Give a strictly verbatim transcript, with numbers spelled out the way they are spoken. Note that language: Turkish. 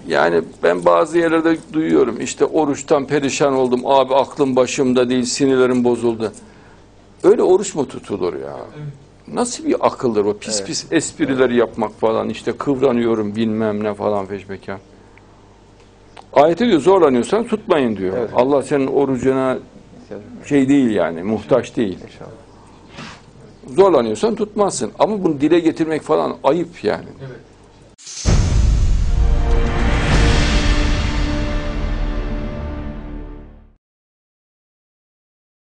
Yani ben bazı yerlerde duyuyorum, işte oruçtan perişan oldum, abi aklım başımda değil, sinirlerim bozuldu. Öyle oruç mu tutulur ya? Nasıl bir akıldır o? Pis Evet. pis esprileri evet. yapmak falan, işte kıvranıyorum bilmem ne falan feşmekan. Ayette diyor zorlanıyorsan tutmayın diyor. Evet. Allah senin orucuna şey değil yani, muhtaç değil. İnşallah. Zorlanıyorsan tutmazsın. Ama bunu dile getirmek falan ayıp yani. Evet.